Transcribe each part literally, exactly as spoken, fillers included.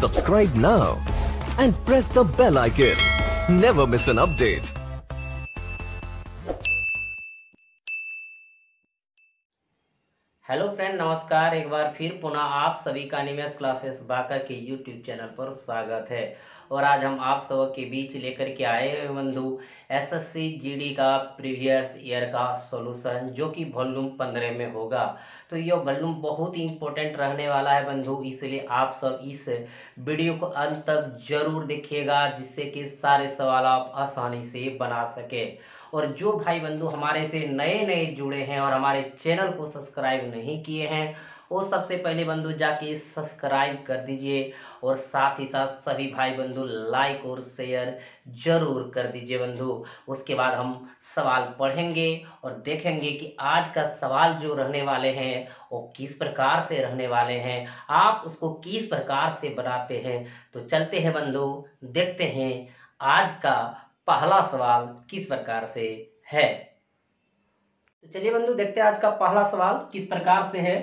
Subscribe now and press the bell icon. Never miss an update. Hello friend, नमस्कार। एक बार फिर पुनः आप सभी का निमेश क्लासेस बांका के यूट्यूब चैनल पर स्वागत है। और आज हम आप सब के बीच लेकर के आए हैं बंधु एसएससी जीडी का प्रीवियस ईयर का सॉल्यूशन, जो कि वॉल्यूम पंद्रह में होगा। तो यह वॉल्यूम बहुत ही इंपॉर्टेंट रहने वाला है बंधु, इसलिए आप सब इस वीडियो को अंत तक जरूर देखिएगा, जिससे कि सारे सवाल आप आसानी से बना सके। और जो भाई बंधु हमारे से नए नए जुड़े हैं और हमारे चैनल को सब्सक्राइब नहीं किए हैं, वो सबसे पहले बंधु जाके सब्सक्राइब कर दीजिए। और साथ ही साथ सभी भाई बंधु लाइक और शेयर जरूर कर दीजिए बंधु। उसके बाद हम सवाल पढ़ेंगे और देखेंगे कि आज का सवाल जो रहने वाले हैं वो किस प्रकार से रहने वाले हैं, आप उसको किस प्रकार से बनाते हैं। तो चलते हैं बंधु, देखते हैं आज का पहला सवाल किस प्रकार से है। तो चलिए बंधु देखते हैं आज का पहला सवाल किस प्रकार से है।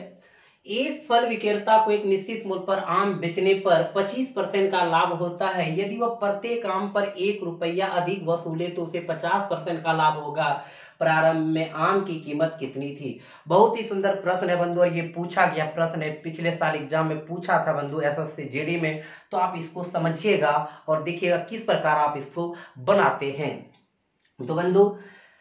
एक फल विक्रेता को एक निश्चित मूल्य पर आम बेचने पर पच्चीस परसेंट का लाभ होता है। यदि वह प्रत्येक आम पर एक रुपया अधिक वसूले तो उसे पचास परसेंट का लाभ होगा। प्रारंभ में आम की कीमत कितनी थी। बहुत ही सुंदर प्रश्न है बंधु, और ये पूछा गया प्रश्न है, पिछले साल एग्जाम में पूछा था बंधु एसएससी जीडी में। तो आप इसको समझिएगा और देखिएगा किस प्रकार आप इसको बनाते हैं। तो बंधु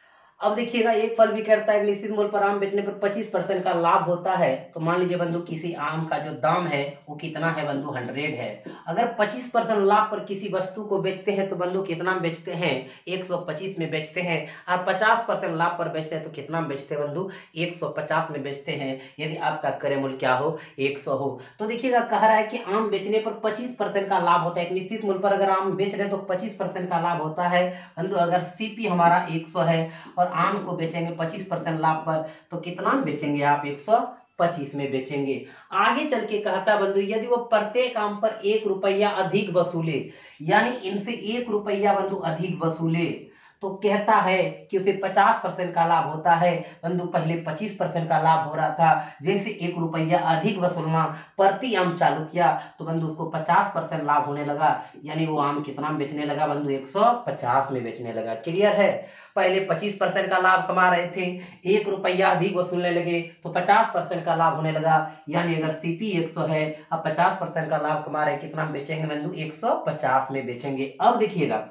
अब देखिएगा, एक फल विक्रेता एक निश्चित मूल्य पर आम बेचने पर पच्चीस परसेंट का लाभ होता है। तो मान लीजिए बंधु किसी आम का जो दाम है वो कितना है बंधु, हंड्रेड है। अगर पच्चीस परसेंट लाभ पर किसी वस्तु को बेचते हैं तो बंधु कितना में बेचते हैं, एक सौ पच्चीस में बेचते हैं। और पचास परसेंट लाभ पर बेचते हैं तो कितना में बेचते हैं बंधु, एक सौ पचास में बेचते हैं, यदि आपका क्रय मूल्य क्या हो, एक सौ हो। तो देखिएगा कह रहा है कि आम बेचने पर पच्चीस परसेंट का लाभ होता है। एक निश्चित मूल्य पर अगर आम बेच रहे हैं तो पच्चीस परसेंट का लाभ होता है बंधु। अगर सीपी हमारा एक सौ है और आम को बेचेंगे पच्चीस परसेंट लाभ पर, तो कितना में बेचेंगे आप, एक सौ पच्चीस में बेचेंगे। आगे चल के कहता बंधु यदि वो प्रत्येक आम पर एक रुपया अधिक वसूले, यानी इनसे एक रुपया बंधु अधिक वसूले, तो कहता है कि उसे पचास परसेंट का लाभ होता है बंधु। पहले पच्चीस परसेंट का लाभ हो रहा था, जैसे एक रुपया अधिक वसूलना प्रति आम चालू किया तो बंधु उसको पचास परसेंट लाभ होने लगा, यानी वो आम कितना में बेचने लगा बंधु, एक सौ पचास में बेचने लगा। क्लियर है। पहले पच्चीस परसेंट का लाभ कमा रहे थे, एक रुपया अधिक वसूलने लगे तो पचास परसेंट का लाभ होने लगा, यानी अगर सीपी एक सौ है अब पचास परसेंट का लाभ कमा रहे, कितना में बेचेंगे बंधु, एक सौ पचास में बेचेंगे। अब देखिएगा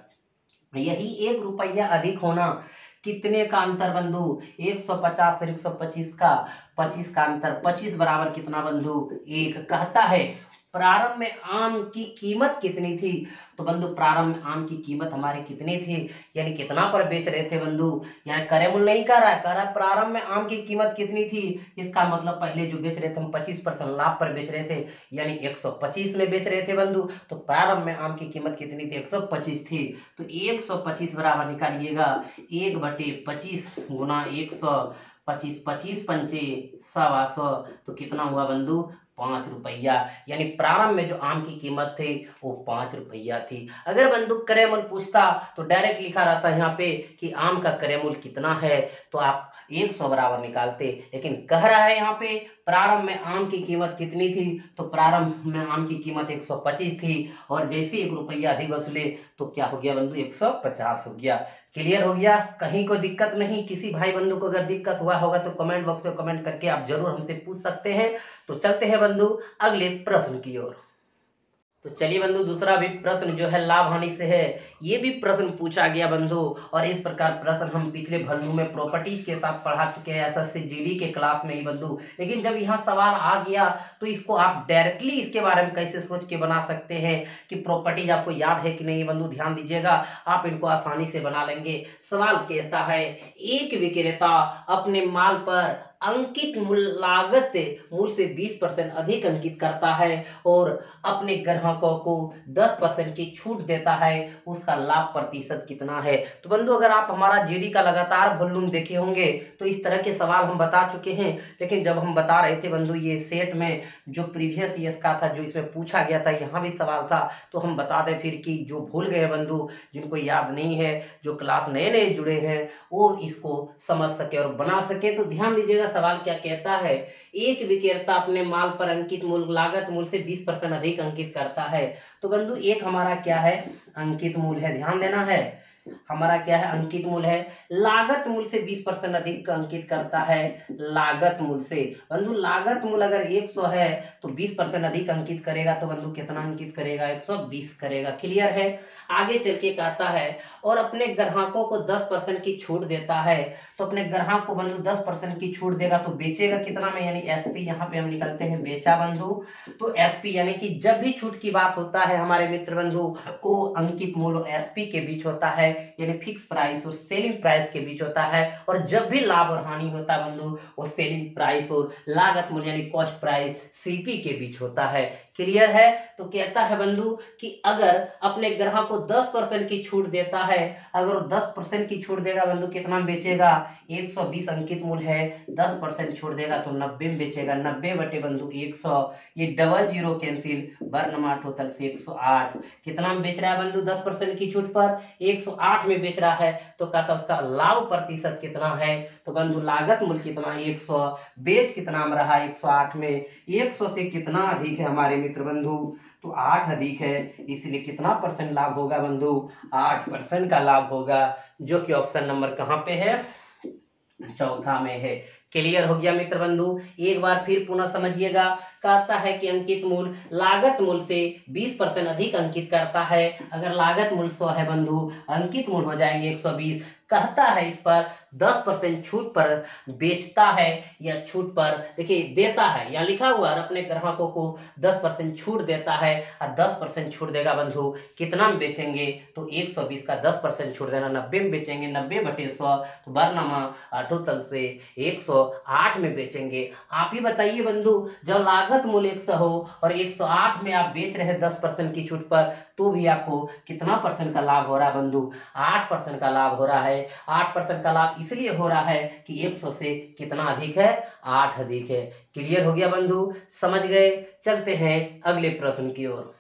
यही एक रुपया अधिक होना, कितने का अंतर बंधु, एक सौ पचास और एक सौ पच्चीस का, पच्चीस का अंतर, पच्चीस बराबर कितना बंधु, एक। कहता है प्रारंभ में आम की कीमत कितनी थी। तो बंधु प्रारंभ में आम की कीमत हमारे कितनी थी, यानी कितना पर बेच रहे थे बंधु, यानी क्रय मूल्य नहीं कर रहा है, कह रहा है प्रारंभ में आम की कीमत कितनी थी। इसका मतलब पहले जो बेच रहे थे हम पच्चीस परसेंट लाभ पर बेच रहे थे, यानी एक सौ पच्चीस में बेच रहे थे बंधु। तो प्रारंभ में आम की कीमत कितनी थी, एक सौ पच्चीस थी। तो एक सौ पच्चीस बराबर निकालिएगा एक बटे पच्चीस गुना एक सौ पच्चीस, पच्चीस पंचे सवा सौ, तो कितना हुआ बंधु, पाँच रुपया। यानी प्रारंभ में जो आम की कीमत थी वो पाँच रुपया थी। अगर बंधु क्रय मूल्य पूछता तो डायरेक्ट लिखा रहता है यहाँ पे कि आम का क्रय मूल्य कितना है, तो आप एक सौ बराबर निकालते। लेकिन कह रहा है यहाँ पे प्रारंभ में आम की कीमत कितनी थी, तो प्रारंभ में आम की कीमत एक सौ पच्चीस थी, और जैसे एक रुपया अधिक वसूले तो क्या हो गया बंधु, एक सौ पचास हो गया। क्लियर हो गया। कहीं कोई दिक्कत नहीं। किसी भाई बंधु को अगर दिक्कत हुआ होगा तो कमेंट बॉक्स में कमेंट करके आप जरूर हमसे पूछ सकते हैं। तो चलते हैं बंधु अगले प्रश्न की ओर। तो चलिए बंधु दूसरा भी प्रश्न जो है लाभ हानि से है। ये भी प्रश्न पूछा गया बंधु, और इस प्रकार प्रश्न हम पिछले वॉल्यूम में प्रॉपर्टीज के साथ पढ़ा चुके हैं एसएससी जीडी के क्लास में ही बंधु। लेकिन जब यहाँ सवाल आ गया तो इसको आप डायरेक्टली इसके बारे में कैसे सोच के बना सकते हैं कि प्रॉपर्टीज आपको याद है कि नहीं बंधु, ध्यान दीजिएगा, आप इनको आसानी से बना लेंगे। सवाल कहता है एक विक्रेता अपने माल पर अंकित मूल्य लागत मूल्य से बीस परसेंट अधिक अंकित करता है और अपने ग्राहकों को दस परसेंट की छूट देता है, उसका लाभ प्रतिशत कितना है। तो बंधु अगर आप हमारा जीडी का लगातार वॉल्यूम देखे होंगे तो इस तरह के सवाल हम बता चुके हैं। लेकिन जब हम बता रहे थे बंधु ये सेट में जो प्रीवियस ईयर का था, जो इसमें पूछा गया था, यहाँ भी सवाल था, तो हम बता दें फिर कि जो भूल गए बंधु, जिनको याद नहीं है, जो क्लास नए नए जुड़े हैं, वो इसको समझ सके और बना सके। तो ध्यान दीजिएगा सवाल क्या कहता है, एक विक्रेता अपने माल पर अंकित मूल्य लागत मूल्य से बीस परसेंट अधिक अंकित करता है। तो बंधु एक हमारा क्या है, अंकित मूल्य है, ध्यान देना है, हमारा क्या है, अंकित मूल्य है। लागत मूल्य से बीस परसेंट अधिक अंकित करता है, लागत मूल्य से। बंधु लागत मूल्य अगर एक सौ है तो बीस परसेंट अधिक अंकित करेगा, तो बंधु कितना अंकित करेगा, एक सौ बीस करेगा। क्लियर है। आगे चल के कहता है और अपने ग्राहकों को दस परसेंट की छूट देता है। तो अपने ग्राहक को बंधु दस परसेंट की छूट देगा तो बेचेगा कितना में, यानी एसपी यहाँ पे हम निकलते हैं बेचा बंधु। तो एसपी यानी कि जब भी छूट की बात होता है हमारे मित्र बंधु को अंकित मूल्य और एसपी के बीच होता है, यानी फिक्स प्राइस और सेलिंग प्राइस के बीच होता है। और जब भी लाभ और हानि होता है बंधु वो सेलिंग प्राइस और लागत मूल्य यानी कॉस्ट प्राइस सीपी के बीच होता है। क्लियर है। तो कहता है बंधु कि अगर अपने ग्राहक को दस परसेंट की छूट देता है, अगर दस परसेंट की छूट देगा बंधु कितना में बेचेगा, एक सौ बीस अंकित मूल्य है, दस परसेंट छूट देगा तो नब्बे में बेचेगा, नब्बे बटे बंधु एक सौ, ये डबल जीरो कैंसिल, बर्नमा टोटल से एक सौ आठ। कितना में बेच रहा है बंधु, दस परसेंट की छूट पर एक सौ आठ में बेच रहा है। तो कहता उसका लाभ प्रतिशत कितना है, तो बंधु लागत मूल्य कितना, एक सौ, बेच कितना में रहा एक सौ आठ में, एक सौ से कितना अधिक है हमारे मित्र बंधु, तो आठ अधिक है, इसलिए कितना परसेंट लाभ होगा बंधु, आठ परसेंट का लाभ होगा, जो कि ऑप्शन नंबर कहाँ पे है, चौथा में है। क्लियर हो गया मित्र बंधु। एक बार फिर पुनः समझिएगा। कहता है कि अंकित मूल्य लागत मूल्य से बीस परसेंट अधिक अंकित करता है। अगर लागत मूल्य सौ है बंधु, अंकित मूल्य हो जाएंगे एक सौ बीस। कहता है इस पर दस परसेंट छूट पर बेचता है, या छूट पर देखिए देता है, यहाँ लिखा हुआ है अपने ग्राहकों को दस परसेंट छूट देता है, और दस परसेंट छूट देगा बंधु कितना में बेचेंगे, तो एक सौ बीस का दस परसेंट छूट देना, नब्बे में बेचेंगे, नब्बे बटे सौ, तो बरनमा टोटल से एक सौ आठ में बेचेंगे। आप ही बताइए बंधु, जब लागत मूल्य एक सौ हो और एक सौ आठ में आप बेच रहे हैं दस परसेंट की छूट पर, तो भी आपको कितना परसेंट का लाभ हो रहा है बंधु, आठ परसेंट का लाभ हो रहा है। आठ परसेंट का लाभ इसलिए हो रहा है कि एक सौ से कितना अधिक है, आठ अधिक है। क्लियर हो गया बंधु, समझ गए। चलते हैं अगले प्रश्न की ओर।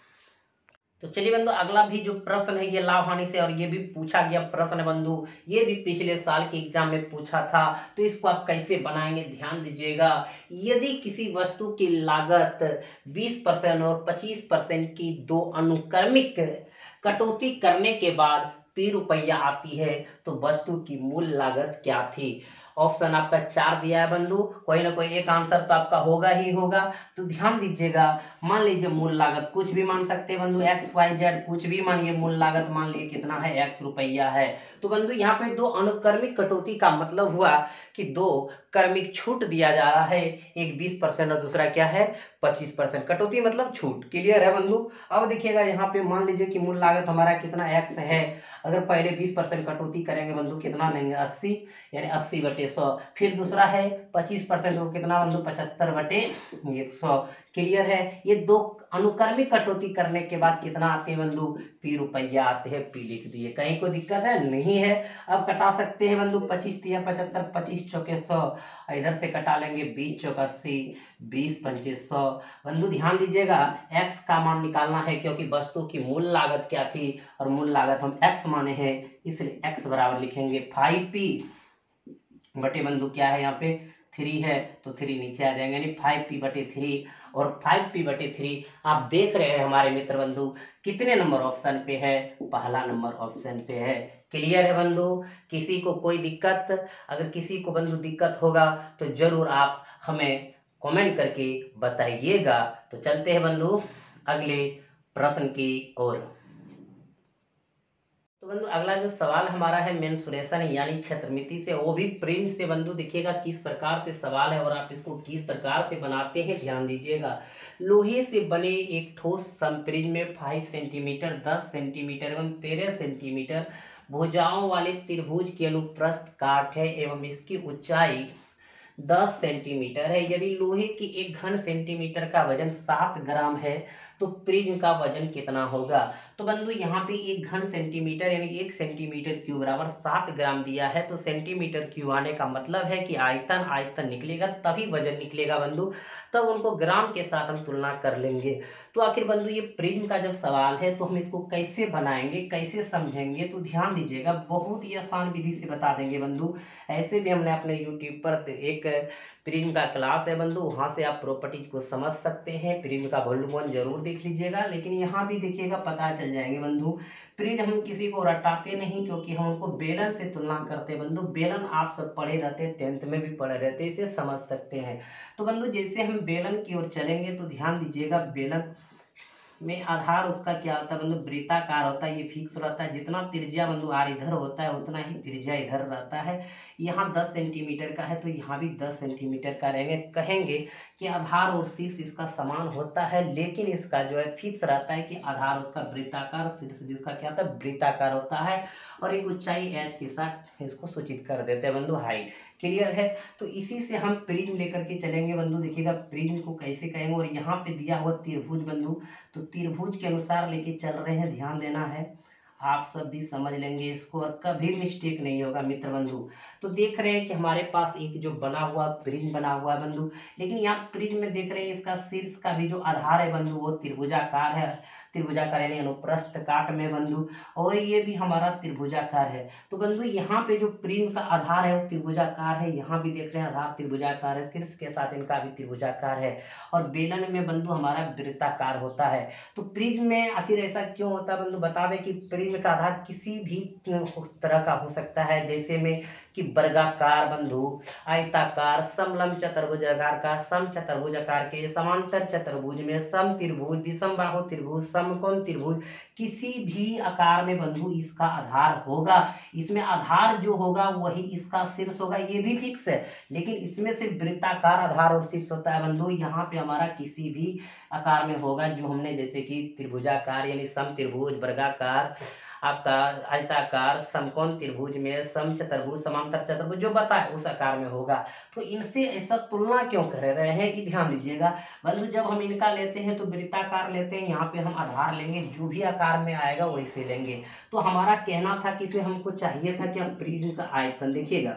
तो चलिए बंधु, अगला भी जो प्रश्न है ये लाभ हानि से, और ये भी पूछा गया प्रश्न है बंधु, ये भी पिछले साल के एग्जाम में पूछा था। तो इसको आप कैसे बनाएंगे ध्यान दीजिएगा। यदि किसी वस्तु की लागत बीस परसेंट और पच्चीस परसेंट की दो अनुक्रमिक कटौती करने के बाद पी रुपया आती है, तो वस्तु की मूल लागत क्या थी। ऑप्शन आपका चार दिया है बंधु, कोई ना कोई एक आंसर तो आपका होगा ही होगा। तो ध्यान दीजिएगा, मान लीजिए मूल लागत कुछ भी मान सकते हैं बंधु, एक्स वाई जेड कुछ भी मानिए, मूल लागत मान लीजिए कितना है, एक्स रुपया है। तो बंधु यहाँ पे दो अनुक्रमिक कटौती का मतलब हुआ कि दो क्रमिक छूट दिया जा रहा है, एक बीस परसेंट और दूसरा क्या है पच्चीस परसेंट, कटौती मतलब छूट। क्लियर है बंधु। अब देखिएगा यहाँ पे मान लीजिए कि मूल लागत हमारा कितना एक्स है, अगर पहले बीस परसेंट कटौती करेंगे बंधु कितना देंगे अस्सी, यानी अस्सी बटे सौ। फिर दूसरा है पच्चीस परसेंट को कितना बंधु पचहत्तर बटे एक सौ। क्लियर है। ये दो अनुक्रमिक कटौती करने के बाद कितना आते हैं बंधु, पी रुपया आते हैं, पी लिख दिए। कहीं कोई दिक्कत है नहीं है। अब कटा सकते हैं बंधु, पच्चीस तिया पचहत्तर, पच्चीस चौके सौ, इधर से कटा लेंगे बीस चौका अस्सी, बीस पंचे सौ। बंधु ध्यान दीजिएगा, एक्स का मान निकालना है क्योंकि वस्तु की मूल लागत क्या थी, और मूल लागत हम एक्स माने हैं, इसलिए एक्स बराबर लिखेंगे फाइव पी बटे बंधु क्या है यहाँ पे थ्री है, तो थ्री नीचे आ जाएंगे, यानी फाइव पी बटे थ्री। और फाइव पी बटे थ्री आप देख रहे हैं हमारे मित्र बंधु कितने नंबर ऑप्शन पे है, पहला नंबर ऑप्शन पे है। क्लियर है बंधु। किसी को कोई दिक्कत, अगर किसी को बंधु दिक्कत होगा तो जरूर आप हमें कमेंट करके बताइएगा। तो चलते हैं बंधु अगले प्रश्न की ओर। तो बंधु अगला जो सवाल हमारा है मेंसुरेशन यानी क्षेत्रमिति से, वो भी प्रिंट से बंधु देखिएगा किस प्रकार से सवाल है और आप इसको किस प्रकार से बनाते हैं ध्यान दीजिएगा। लोहे से बने एक ठोस समप्रिज्म में पाँच सेंटीमीटर, दस सेंटीमीटर एवं तेरह सेंटीमीटर भुजाओं वाले त्रिभुज के अनुप्रस्थ काट है एवं इसकी ऊंचाई दस सेंटीमीटर है। यदि लोहे की एक घन सेंटीमीटर का वजन सात ग्राम है तो प्रिज्म का वजन कितना होगा। तो बंधु यहाँ पे एक घन सेंटीमीटर यानी एक सेंटीमीटर क्यूब बराबर सात ग्राम दिया है, तो सेंटीमीटर क्यूब आने का मतलब है कि आयतन आयतन निकलेगा तभी वजन निकलेगा बंधु, तब उनको ग्राम के साथ हम तुलना कर लेंगे। तो आखिर बंधु ये प्रिज्म का जब सवाल है तो हम इसको कैसे बनाएंगे, कैसे समझेंगे, तो ध्यान दीजिएगा बहुत ही आसान विधि से बता देंगे बंधु। ऐसे भी हमने अपने यूट्यूब पर एक प्रिज्म का क्लास है बंधु, वहाँ से आप प्रॉपर्टीज को समझ सकते हैं। प्रिज्म का वॉल्यूम वन जरूर देख लीजिएगा, लेकिन यहाँ भी देखिएगा पता चल जाएंगे बंधु। प्रिज्म हम किसी को रटाते नहीं, क्योंकि हम उनको बेलन से तुलना करते हैं बंधु। बेलन आप सब पढ़े रहते हैं, टेंथ में भी पढ़े रहते हैं, इसे समझ सकते हैं। तो बंधु जैसे हम बेलन की ओर चलेंगे तो ध्यान दीजिएगा, बेलन में आधार उसका क्या होता है बंधु, वृत्ताकार होता है। ये फिक्स रहता है, जितना त्रिज्या बंधु आर इधर होता है उतना ही त्रिज्या इधर रहता है। यहाँ दस सेंटीमीटर का है तो यहाँ भी दस सेंटीमीटर का रहेंगे। कहेंगे कि आधार और शीर्ष इसका समान होता है, लेकिन इसका जो है फिक्स रहता है कि आधार उसका वृत्ताकार, शीर्ष भी इसका क्या होता है, वृत्ताकार होता है। और एक ऊंचाई एच के साथ इसको सूचित कर देते हैं बंधु, हाइट। क्लियर है। तो इसी से हम प्रिज्म लेकर के चलेंगे बंधु। देखिएगा प्रिज्म को कैसे कहेंगे, और यहाँ पे दिया हुआ त्रिभुज बंधु, तो त्रिभुज के अनुसार लेके चल रहे हैं, ध्यान देना है। आप सब भी समझ लेंगे इसको और कभी मिस्टेक नहीं होगा मित्र बंधु। तो देख रहे हैं कि हमारे पास एक जो बना हुआ प्रिज्म बना हुआ है बंधु, लेकिन यहाँ प्रिज्म में देख रहे हैं इसका शीर्ष का भी जो आधार है बंधु वो त्रिभुजाकार है। त्रिभुजाकार यानी अनुप्रस्थ काट में बंधु, और ये भी हमारा त्रिभुजाकार है। तो बंधु यहाँ पे जो प्रिज्म का आधार है वो त्रिभुजाकार है। यहाँ भी देख रहे हैं आधार त्रिभुजाकार है, शीर्ष के साथ इनका भी त्रिभुजाकार है। और बेलन में बंधु हमारा वृत्ताकार होता है। तो प्रिज्म में आखिर ऐसा क्यों होता है बंधु, बता दें कि प्रिज्म का आधार किसी भी तरह का हो सकता है, जैसे में कि वर्गाकार बंधु, आयताकार, समलंब चतुर्भुजाकार का, सम चतुर्भुजाकार के, समांतर चतुर्भुज में, सम त्रिभुज, विषमबाहु त्रिभुज, समकोण त्रिभुज, किसी भी आकार में बंधु इसका आधार होगा। इसमें आधार जो होगा वही इसका शीर्ष होगा, ये भी फिक्स है। लेकिन इसमें सिर्फ वृत्ताकार आधार और शीर्ष होता है बंधु। यहाँ पे हमारा किसी भी आकार में होगा, जो हमने जैसे कि त्रिभुजाकार यानी सम त्रिभुज, वर्गाकार, आपका आयताकार, समकोण त्रिभुज में, सम चतुर्भुज, समांतर चतुर्भुज जो बताए उस आकार में होगा। तो इनसे ऐसा तुलना क्यों कर रहे हैं, ये ध्यान दीजिएगा बंधु। जब हम इनका लेते हैं तो वृत्ताकार लेते हैं, यहाँ पे हम आधार लेंगे, जो भी आकार में आएगा वैसे लेंगे। तो हमारा कहना था कि इसमें हमको चाहिए था कि हम प्रिज्म का आयतन, देखिएगा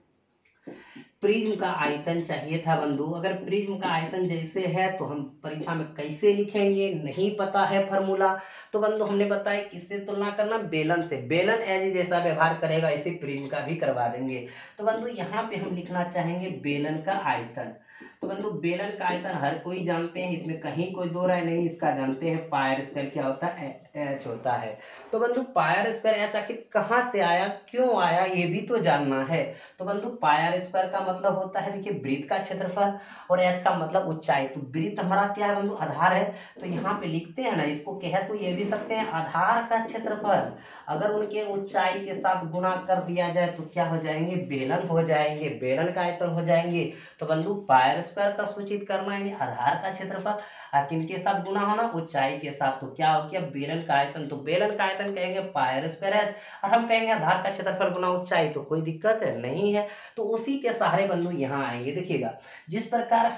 प्रिज्म का आयतन चाहिए था बंधु। अगर प्रिज्म का आयतन जैसे है तो हम परीक्षा में कैसे लिखेंगे, नहीं पता है फॉर्मूला, तो बंधु हमने बताया किससे तुलना करना, बेलन से। बेलन एज जैसा व्यवहार करेगा ऐसे प्रिज्म का भी करवा देंगे। तो बंधु यहाँ पे हम लिखना चाहेंगे बेलन का आयतन। तो बंधु बेलन का आयतन हर कोई जानते हैं, इसमें कहीं कोई दो राय नहीं, इसका जानते हैं पायर स्क्वायर क्या होता है, एच होता है। तो बंधु पायर स्क्वायर एच आखिर कहाँ से आया, क्यों आया, ये भी तो जानना है। तो बंधु पायर स्क्वायर का मतलब होता है, देखिए वृत्त का क्षेत्रफल, और एच का मतलब ऊंचाई। तो वृत्त हमारा क्या है बंधु, आधार है। तो यहाँ पे लिखते हैं ना, इसको कहे तो ये भी सकते हैं आधार का क्षेत्रफल, अगर उनके ऊंचाई के साथ गुणा कर दिया जाए तो क्या हो जाएंगे, बेलन हो जाएंगे, बेलन का आयतन हो जाएंगे। तो बंधु पायर स्क्वायर का सूचित करना है आधार का क्षेत्रफल, किनके साथ गुना होना, ऊंचाई के साथ। तो क्या हो गया, बेलन का आयतन। तो बेलन का आयतन कहेंगे पायर स्क्वायर है, और हम कहेंगे आधार का क्षेत्रफल गुना ऊंचाई। तो कोई दिक्कत है नहीं है। तो उसी के सहारे बंधु यहाँ आएंगे। देखिएगा जिस प्रकार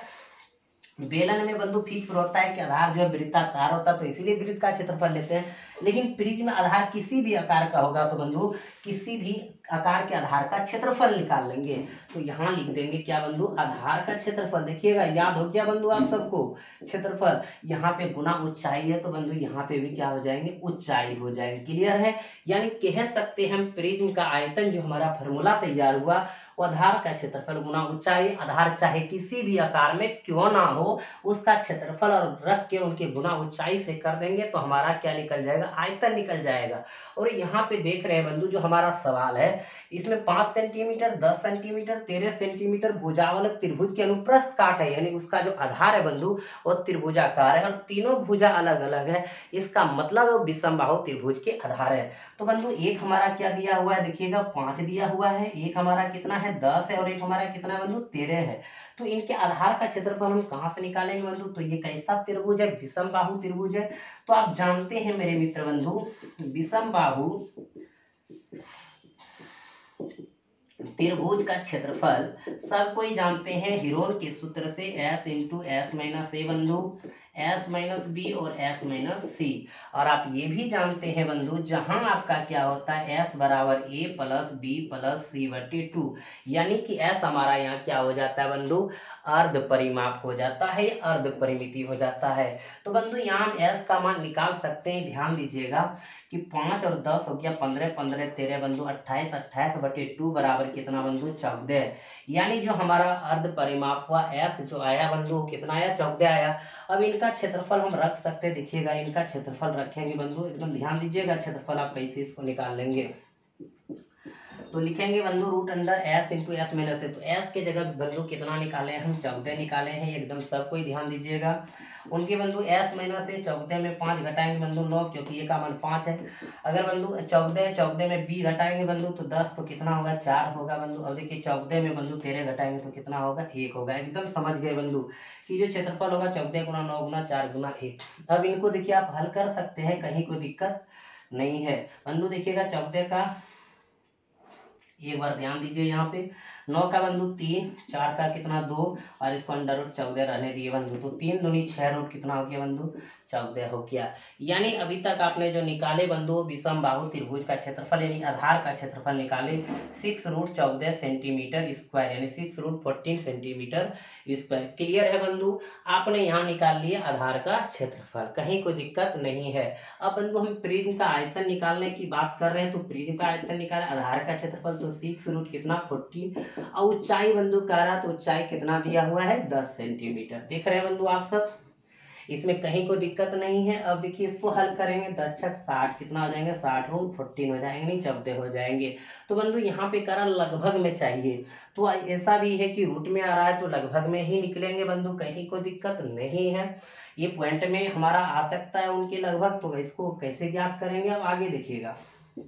बेलन में बंधु फिक्स रहता है कि आधार जो है वृत्ताकार होता है, तो इसीलिए वृत्त का क्षेत्रफल लेते हैं। लेकिन प्रिज्म में आधार किसी भी आकार का होगा तो बंधु किसी भी आकार के आधार का क्षेत्रफल निकाल लेंगे। तो यहाँ लिख देंगे क्या बंधु, आधार का क्षेत्रफल। देखिएगा याद हो गया बंधु आप सबको, क्षेत्रफल यहाँ पे गुना ऊंचाई है, तो बंधु यहाँ पे भी क्या हो जाएंगे, ऊंचाई हो जाएंगे। क्लियर है। यानी कह सकते हैं प्रिज्म का आयतन जो हमारा फॉर्मूला तैयार हुआ वो आधार का क्षेत्रफल गुना ऊंचाई, आधार चाहे किसी भी आकार में क्यों ना हो उसका क्षेत्रफल और रख के उनके गुना ऊंचाई से कर देंगे तो हमारा क्या निकल जाएगा, आयतन निकल जाएगा। और यहाँ पे देख रहे हैं बंधु जो हमारा सवाल है इसमें पाँच सेंटीमीटर, दस सेंटीमीटर, तेरह सेंटीमीटर भुजावाला त्रिभुज के अनुप्रस्थ काट है, यानी उसका जो आधार है बंधु वो त्रिभुजाकार है और तीनों भुजा अलग अलग है। इसका मतलब वो विषमबाहु त्रिभुज के आधार है। तो बंधु एक हमारा क्या दिया हुआ है, देखिएगा पाँच दिया हुआ है, एक हमारा कितना है दस है, और एक हमारा कितना है बंधु तेरह है। तो इनके आधार का क्षेत्रफल हम कहाँ से निकालेंगे बंधु, तो ये कैसा त्रिभुज है, विषमबाहु त्रिभुज है। तो आप जानते हैं मेरे मित्र बंधु विषमबाहु त्रिभुज का क्षेत्रफल सब कोई जानते हैं हिरोन के सूत्र से, S into S minus A बंधु, एस माइनस बी और एस माइनस सी। और आप ये भी जानते हैं बंधु, जहां आपका क्या होता है एस बराबर A plus B plus C बटे टू, यानी कि एस हमारा यहाँ क्या हो जाता है बंधु, अर्ध परिमाप हो जाता है, अर्ध परिमिति हो जाता है। तो बंधु यहाँ हम एस का मान निकाल सकते हैं। ध्यान दीजिएगा कि पाँच और दस हो गया पंद्रह, पंद्रह तेरह बंधु अट्ठाईस, अट्ठाईस बटे टू बराबर कितना बंधु, चौदह। यानी जो हमारा अर्ध परिमाप हुआ एस जो आया बंधु कितना आया, चौदह आया। अब इनका क्षेत्रफल हम रख सकते हैं, देखिएगा इनका क्षेत्रफल रखेंगे बंधु, एकदम ध्यान दीजिएगा क्षेत्रफल आप कैसे इसको निकाल लेंगे। तो लिखेंगे बंधु root under S into S minus A. तो एस के जगह बंधु कितना निकाले हैं हम, चौदह निकाले हैं, एकदम सब कोई ध्यान दीजिएगा। उनके बंधु एस माइनस ए, चौदह में पाँच घटाएंगे बंधु नौ, क्योंकि ए का मान पाँच है। अगर बंधु चौदह चौदह में बी घटाएंगे बंधु तो दस, तो कितना होगा, चार होगा बंधु। अब देखिए चौदह में बंधु तेरह घटाएंगे तो कितना होगा, एक होगा। एकदम समझ गए बंधु कि जो क्षेत्रफल होगा चौदह गुना नौ गुना चार गुना एक। अब इनको देखिए आप हल कर सकते हैं, कहीं कोई दिक्कत नहीं है बंधु। देखिएगा चौदह का एक बार ध्यान दीजिए यहाँ पे, नौ का बंधु तीन, चार का कितना दो, और इसको अंडर रूट चौदह रहने दिए बंधु, तो तीन दूनी छह रूट कितना हो गया बंधु, चौदह हो गया। यानी अभी तक आपने जो निकाले बंधु विषम बाहु त्रिभुज का क्षेत्रफल यानी आधार का क्षेत्रफल निकाले सिक्स रूट चौदह सेंटीमीटर स्क्वायर, यानी six root fourteen centimetre square. Clear है बंधु, आपने यहाँ निकाल लिया आधार का क्षेत्रफल, कहीं कोई दिक्कत नहीं है। अब बंधु हम प्रिज्म का आयतन निकालने की बात कर रहे हैं, तो प्रिज्म का आयतन निकाले, आधार का क्षेत्रफल तो सिक्स रूट कितना फोर्टीन, और ऊंचाई बंधु कह रहा तो ऊंचाई कितना दिया हुआ है, दस सेंटीमीटर। देख रहे हैं बंधु आप सब, इसमें कहीं कोई दिक्कत नहीं है। अब देखिए इसको हल करेंगे, दस छक साठ, कितना हो जाएंगे, साठ रूट फोर्टीन हो जाएंगे, नहीं चौदह हो जाएंगे। तो बंधु यहाँ पे करा लगभग में चाहिए, तो ऐसा भी है कि रूट में आ रहा है तो लगभग में ही निकलेंगे बंधु, कहीं कोई दिक्कत नहीं है। ये पॉइंट में हमारा आ सकता है उनके लगभग, तो इसको कैसे ज्ञात करेंगे अब आगे देखिएगा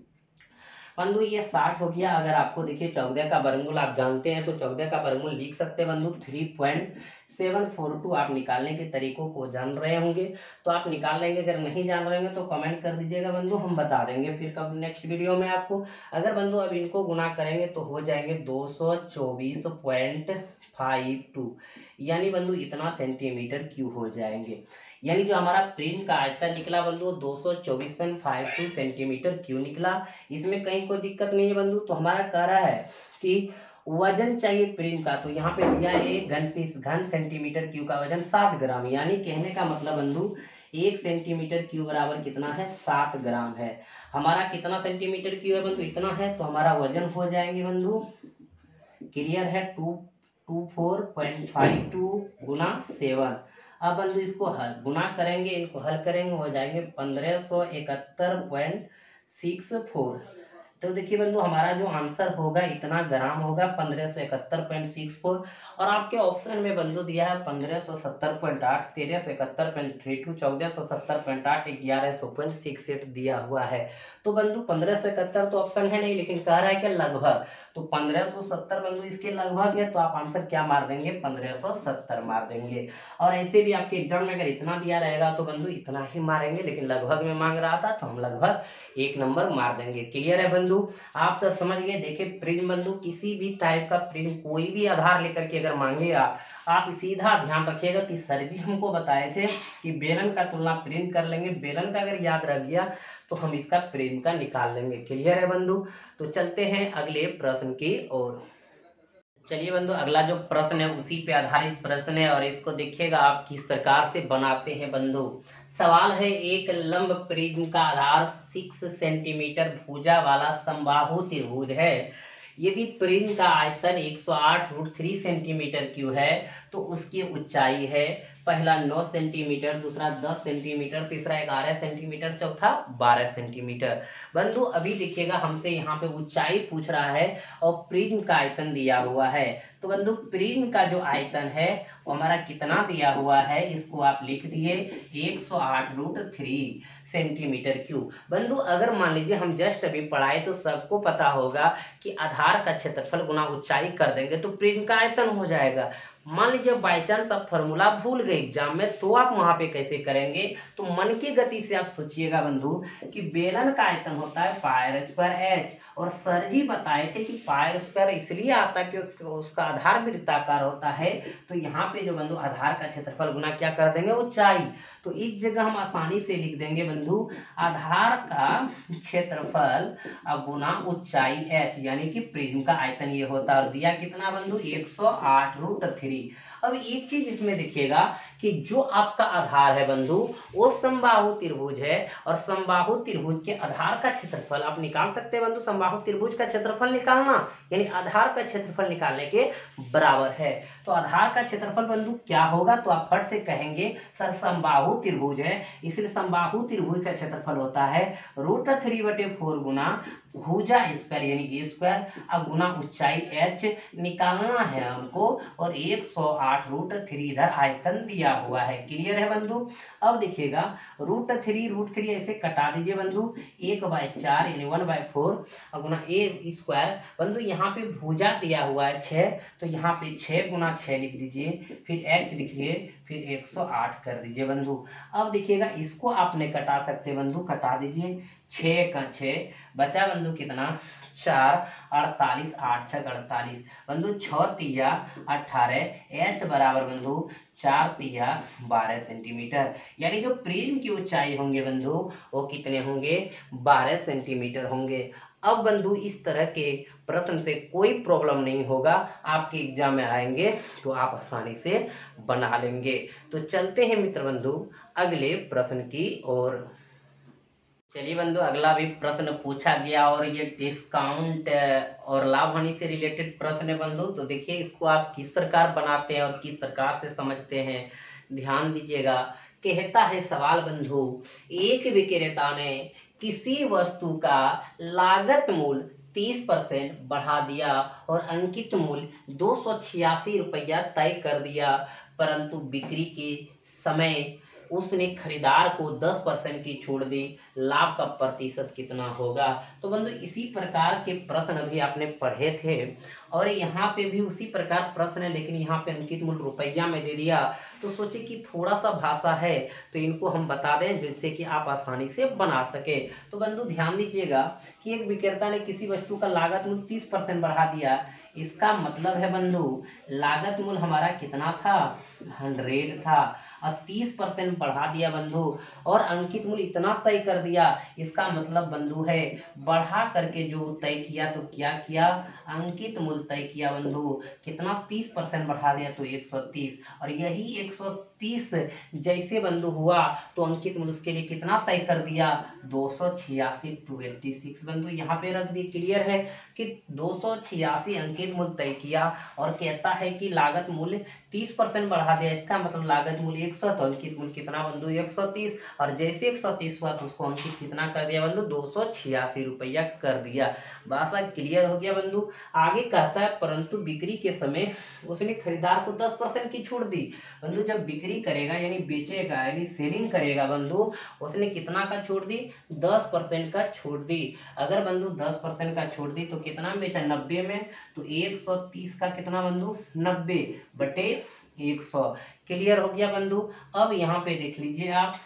बंधु। ये साठ हो गया। अगर आपको देखिए चौदह का वर्गमूल आप जानते हैं तो चौदह का वर्गमूल लिख सकते हैं बंधु, three point seven four two. आप निकालने के तरीकों को जान रहे होंगे तो आप निकाल लेंगे, अगर नहीं जान रहे होंगे तो कमेंट कर दीजिएगा बंधु, हम बता देंगे फिर कब नेक्स्ट वीडियो में आपको। अगर बंधु अब इनको गुना करेंगे तो हो जाएंगे दो सौ चौबीस पॉइंट फाइव टू, यानी बंधु इतना सेंटीमीटर क्यूब हो जाएंगे। यानी जो हमारा प्रिज्म का आयतन निकला बंधु दो सौ चौबीस point five two centimetre cube निकला, इसमें कहीं कोई दिक्कत नहीं है बंधु। तो हमारा कह रहा है कि वजन चाहिए प्रिज्म का, तो यहाँ पे दिया है घन घन सेंटीमीटर क्यूब का वजन सात ग्राम, यानी कहने का मतलब बंधु एक सेंटीमीटर क्यूब बराबर कितना है, सात ग्राम है। हमारा कितना सेंटीमीटर क्यूब है बंधु, इतना है, तो हमारा वजन हो जाएंगे बंधु, क्लियर है, two two four point five two गुना सेवन। अब बंधु इसको हल गुना करेंगे, इनको हल करेंगे, हो जाएंगे पंद्रह सौ इकहत्तर पॉइंट सिक्स फोर। तो देखिए बंधु हमारा जो आंसर होगा इतना ग्राम होगा, पंद्रह सौ इकहत्तर पॉइंट सिक्स फोर। और आपके ऑप्शन में बंधु दिया है पंद्रह सौ सत्तर पॉइंट आठ, तेरह सौ इकहत्तर पॉइंट थ्री टू, चौदह सौ सत्तर पॉइंट आठ, ग्यारह सौ पॉइंट सिक्स एट दिया हुआ है। तो बंधु पंद्रह सौ इकहत्तर तो ऑप्शन है नहीं, लेकिन कह रहा है कि लगभग, तो पंद्रह सौ सत्तर बंधु इसके लगभग है, तो आप आंसर क्या मार देंगे, पंद्रह सौ सत्तर मार देंगे। और ऐसे भी आपके एग्जाम में अगर इतना दिया रहेगा तो बंधु इतना ही मारेंगे, लेकिन लगभग में मांग रहा था तो हम लगभग एक नंबर मार देंगे। क्लियर है बंधु, आप सब समझ गए। देखिए प्रिज्म बंधु किसी भी टाइप का प्रिज्म कोई भी आधार लेकर के अगर मांगेगा, आप सीधा ध्यान रखिएगा कि सर जी हमको बताए थे कि बेलन का तुलना प्रिज्म कर लेंगे, बेलन का अगर याद रख गया तो हम इसका प्रिज्म का निकाल लेंगे। क्लियर है बंधु, तो चलते हैं अगले प्रश्न की ओर। चलिए बंधु अगला जो प्रश्न है उसी पे आधारित प्रश्न है, और इसको देखिएगा आप किस प्रकार से बनाते हैं बंधु। सवाल है, एक लंब प्रिज्म का आधार सिक्स सेंटीमीटर भुजा वाला समबाहु त्रिभुज है। यदि प्रिज्म का आयतन एक सौ आठ रूट थ्री सेंटीमीटर क्यूब है तो उसकी ऊंचाई है पहला नौ सेंटीमीटर, दूसरा दस सेंटीमीटर, तीसरा ग्यारह सेंटीमीटर, चौथा बारह सेंटीमीटर। बंधु अभी देखिएगा हमसे यहाँ पे ऊंचाई पूछ रहा है और प्रिज्म का आयतन दिया हुआ है। तो बंधु प्रिज्म का जो आयतन है वो हमारा कितना दिया हुआ है, इसको आप लिख दिए एक सौ आठ रूट थ्री सेंटीमीटर क्यूब। बंधु अगर मान लीजिए हम जस्ट अभी पढ़ाए तो सबको पता होगा कि आधार का क्षेत्रफल गुना ऊंचाई कर देंगे तो प्रिज्म का आयतन हो जाएगा। मान लीजिए बाई चांस आप फॉर्मूला भूल गए एग्जाम में, तो आप वहां पे कैसे करेंगे? तो मन की गति से आप सोचिएगा बंधु कि बेलन का आयतन होता है पाई स्क्वायर एच, और सर जी बताए थे कि पाई स्क्वायर इसलिए आता है क्योंकि उसका आधार वृत्ताकार होता है। तो यहाँ पे जो बंधु आधार का क्षेत्रफल गुना क्या कर देंगे? ऊंचाई। तो इस जगह हम आसानी से लिख देंगे बंधु आधार का क्षेत्रफल गुना ऊंचाई h, यानी कि प्रिज्म का आयतन ये होता है। और दिया कितना बंधु? एक सौ आठ रूट थ्री। अब एक चीज इसमें देखिएगा कि जो आपका आधार है बंधु वो समबाहु त्रिभुज है, और समबाहु त्रिभुज के आधार का क्षेत्रफल आप निकाल सकते हैं बंधु। समबाहु त्रिभुज का क्षेत्रफल निकालना यानी आधार का क्षेत्रफल निकालने के बराबर है। तो आधार का क्षेत्रफल बंधु क्या होगा? तो आप फट से कहेंगे सर समबाहु त्रिभुज है, इसलिए समबाहु त्रिभुज का क्षेत्रफल होता है रूट थ्री बटे फोर गुना भुजा स्क्वायर यानी ए स्क्वायर और गुना ऊंचाई h निकालना है हमको, और एक सौ आठ रूट थ्री इधर आयतन दिया हुआ है। क्लियर है बंधु? अब देखिएगा रूट थ्री रूट थ्री ऐसे कटा दीजिए बंधु, एक बाय चार यानी वन बाय फोर और गुना ए स्क्वायर। बंधु यहाँ पे भुजा दिया हुआ है छः, तो यहाँ पे छः गुना छः लिख दीजिए, फिर h लिखिए, फिर एक सौ आठ कर दीजिए बंधु। अब देखिएगा इसको आपने कटा सकते बंधु, कटा दीजिए, छः का छः बचा बंधु कितना? चार, अड़तालीस, आठ छः अड़तालीस बंधु, छः तिया अठारह, एच बराबर बंधु चार तिया बारह सेंटीमीटर, यानी जो प्रिज्म की ऊंचाई होंगे बंधु वो कितने होंगे? बारह सेंटीमीटर होंगे। अब बंधु इस तरह के प्रश्न से कोई प्रॉब्लम नहीं होगा, आपके एग्जाम में आएंगे तो आप आसानी से बना लेंगे। तो चलते हैं मित्र बंधु अगले प्रश्न की ओर। चलिए बंधु अगला भी प्रश्न पूछा गया और ये डिस्काउंट और लाभ हानि से रिलेटेड प्रश्न है बंधु। तो देखिए इसको आप किस प्रकार बनाते हैं और किस प्रकार से समझते हैं, ध्यान दीजिएगा। कहता है सवाल बंधु, एक विक्रेता ने किसी वस्तु का लागत मूल्य तीस परसेंट बढ़ा दिया और अंकित मूल्य दो सौ छियासी रुपया तय कर दिया, परंतु बिक्री के समय उसने खरीदार को दस परसेंट की छूट दी, लाभ का प्रतिशत कितना होगा? तो बंधु इसी प्रकार के प्रश्न अभी आपने पढ़े थे और यहाँ पे भी उसी प्रकार प्रश्न है, लेकिन यहाँ पे अंकित मूल्य रुपया में दे दिया। तो सोचे कि थोड़ा सा भाषा है तो इनको हम बता दें जिससे कि आप आसानी से बना सके। तो बंधु ध्यान दीजिएगा कि एक विक्रेता ने किसी वस्तु का लागत मूल्य तीस परसेंट बढ़ा दिया, इसका मतलब है बंधु लागत मूल्य हमारा कितना था? हंड्रेड था, और तीस परसेंट बढ़ा दिया बंधु और अंकित मूल्य इतना तय कर दिया। इसका मतलब बंधु है बढ़ा करके जो तय किया तो क्या किया? अंकित मूल्य तय किया बंधु, कितना? तीस परसेंट बढ़ा दिया तो एक सौ तीस, और यही एक सौ तीस जैसे बंधु हुआ तो अंकित मूल्य उसके लिए कितना तय कर दिया? दो सौ छियासी टू एट्टी सिक्स बंधु यहाँ पे रख दी। क्लियर है कि दो सौ छियासी अंकित मूल्य तय किया और कहता है कि लागत मूल्य तीस परसेंट बढ़ा दिया, इसका मतलब लागत मूल्य एक सौ, तो अंकित मूल्य कितना बंधु? एक सौ तीस, और जैसे एक सौ तीस हुआ तो उसको अंकित कितना कर दिया बंधु? दो सौ छियासी रुपया कर दिया। भाषा क्लियर हो गया बंधु। आगे कहता है परंतु बिक्री के समय उसने खरीदार को दस परसेंट की छूट दी। बंधु जब बिक्री करेगा यानी बेचेगा यानी सेलिंग करेगा बंधु, उसने कितना का छूट दी? दस परसेंट का छूट दी। अगर बंधु दस परसेंट का छूट दी तो कितना में बेचा? नब्बे में, तो एक सौ तीस का कितना बंधु? नब्बे बटे एक सौ। क्लियर हो गया बंधु। अब यहाँ पे देख लीजिए आप,